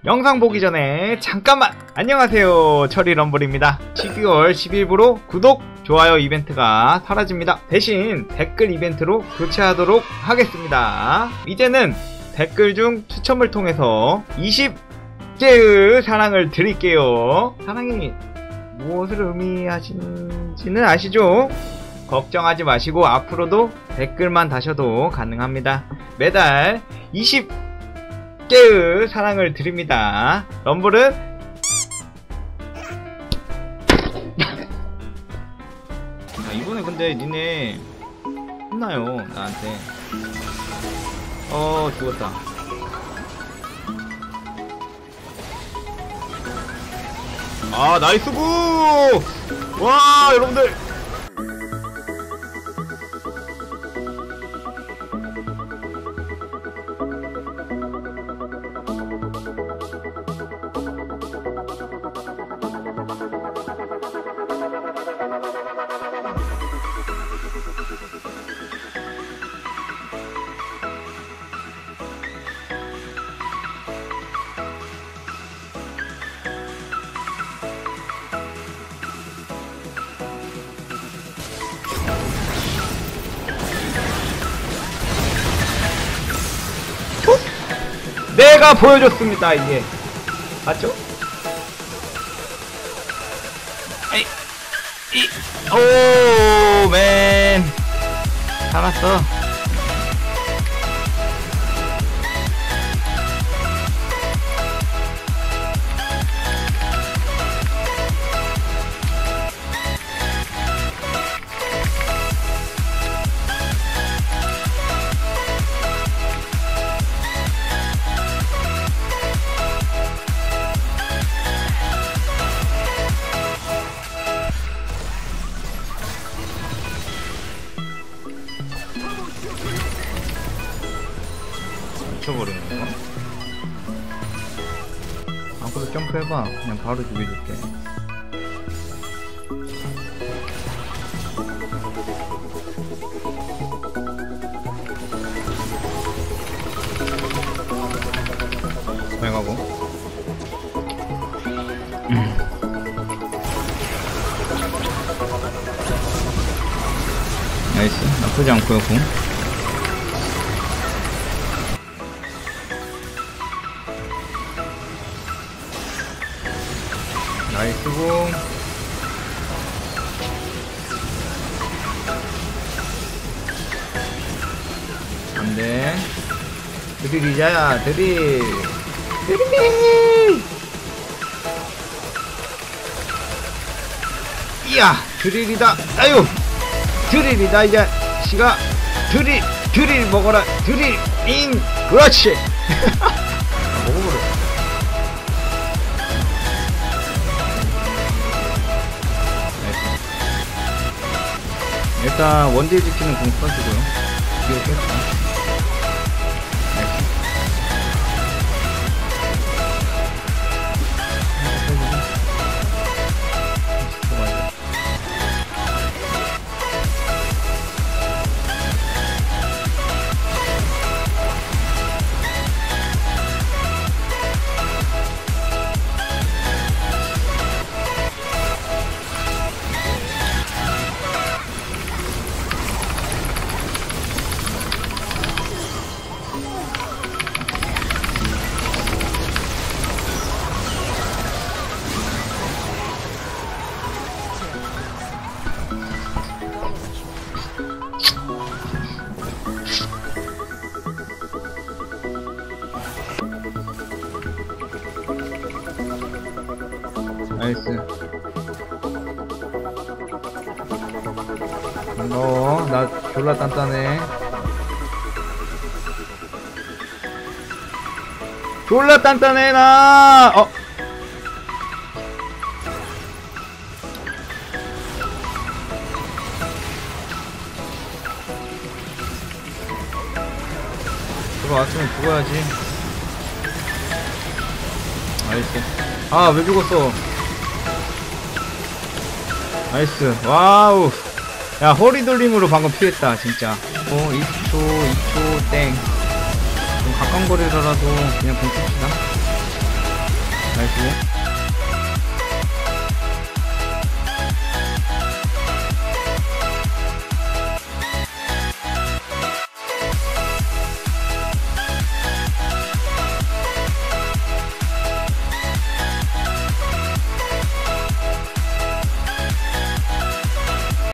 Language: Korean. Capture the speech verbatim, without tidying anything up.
영상 보기 전에 잠깐만 안녕하세요, 철이럼블입니다. 십이월 십일부로 구독, 좋아요 이벤트가 사라집니다. 대신 댓글 이벤트로 교체하도록 하겠습니다. 이제는 댓글 중 추첨을 통해서 이십 개의 사랑을 드릴게요. 사랑이 무엇을 의미하시는지는 아시죠? 걱정하지 마시고 앞으로도 댓글만 다셔도 가능합니다. 매달 이십 개의 사랑을 드립니다. 럼블은 아, 이번에 근데 니네 혼나요 나한테. 어 죽었다. 아 나이스 구! 와 여러분들 내가 보여줬습니다. 이게 맞죠? 에이, 이, 오, 맨 살았어. 버리는 거. 아무것도 점프해봐. 그냥 바로 죽여줄게. 가고. 음. 나이스. 나쁘지 않고요. 공. 나이스 공. 안돼. 드릴이자야 드릴. 드릴. 이야 드릴이다. 아유 드릴이다. 이 자식아. 드릴 드릴 먹어라. 드릴 잉. 그렇지. 먹어버려. 일단 원딜 지키는 공 써주고요. 뒤로 뺐어. 나이스. 반가워. 나 졸라 단단해. 졸라 단단해 나. 어. 들어왔으면 죽어야지. 나이스. 아 왜 죽었어. 나이스. 와우. 야 허리 돌림으로 방금 피했다 진짜. 어 이 초 이 초 땡. 좀 가까운 거리라도 그냥 공격시다. 나이스.